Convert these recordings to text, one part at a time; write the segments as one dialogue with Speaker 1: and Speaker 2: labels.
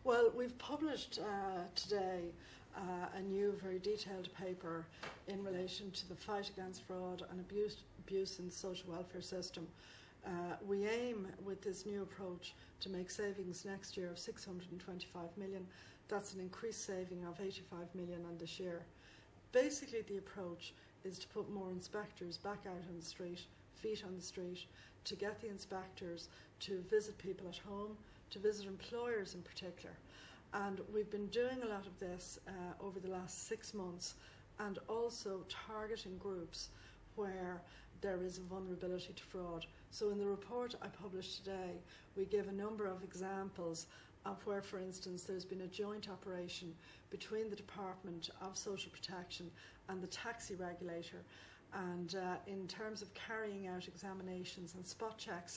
Speaker 1: Well, we've published today a new, very detailed paper in relation to the fight against fraud and abuse in the social welfare system. We aim with this new approach to make savings next year of 625 million. That's an increased saving of 85 million on this year. Basically, the approach is to put more inspectors back out on the street, feet on the street, to get the inspectors to visit people at home, to visit employers in particular. And we've been doing a lot of this over the last 6 months, and also targeting groups where there is a vulnerability to fraud. So in the report I published today, we give a number of examples of where, for instance, there's been a joint operation between the Department of Social Protection and the taxi regulator. And in terms of carrying out examinations and spot checks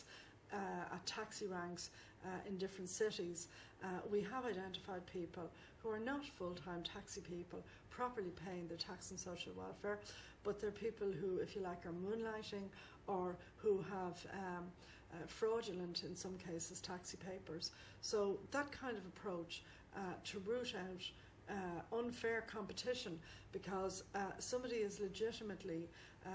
Speaker 1: at taxi ranks in different cities, we have identified people who are not full-time taxi people properly paying their tax and social welfare, but they're people who, if you like, are moonlighting or who have fraudulent, in some cases, taxi papers. So that kind of approach to root out unfair competition, because somebody is legitimately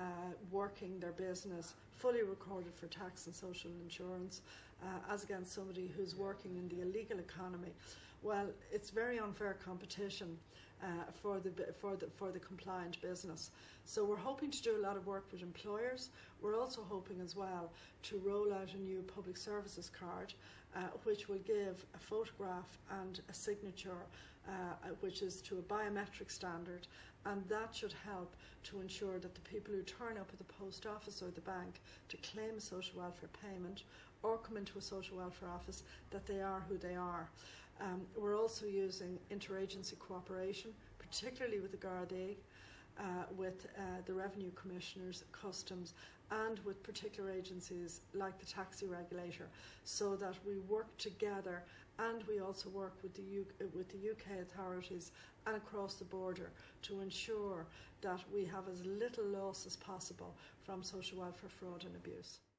Speaker 1: working their business fully recorded for tax and social insurance as against somebody who's working in the illegal economy. Well, it's very unfair competition for the compliant business. So we're hoping to do a lot of work with employers. We're also hoping as well to roll out a new public services card which will give a photograph and a signature which is to a biometric standard, and that should help to ensure that the people who turn up at the post office or the bank to claim a social welfare payment or come into a social welfare office, that they are who they are. We're also using interagency cooperation, particularly with the Gardaí, with the Revenue Commissioners, Customs, and with particular agencies like the taxi regulator, so that we work together, and we also work with the UK authorities and across the border to ensure that we have as little loss as possible from social welfare fraud and abuse.